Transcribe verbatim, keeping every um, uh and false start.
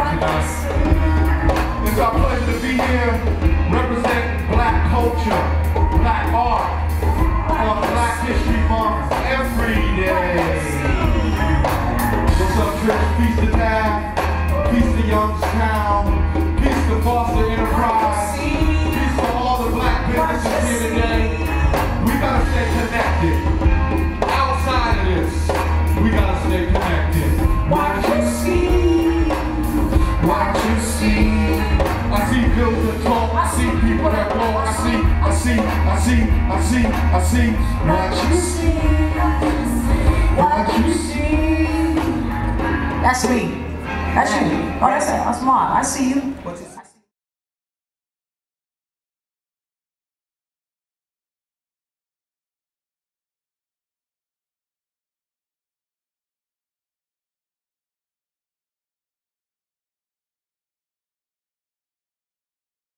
tonight. It's our pleasure to be here, representing black culture, black art, on Black History Month every day. What's up, Trish? Peace to Tab, peace to Youngstown, peace to Foster Enterprise, peace to all the black businesses here today. We gotta stay connected. Outside of this, we gotta stay connected. What you see, what you see. I see buildings that talk, I see people that walk, I see, I see, I see, I see, I see. What you see, what you see. That's me. That's you. Oh, that's, that's mine. I see you.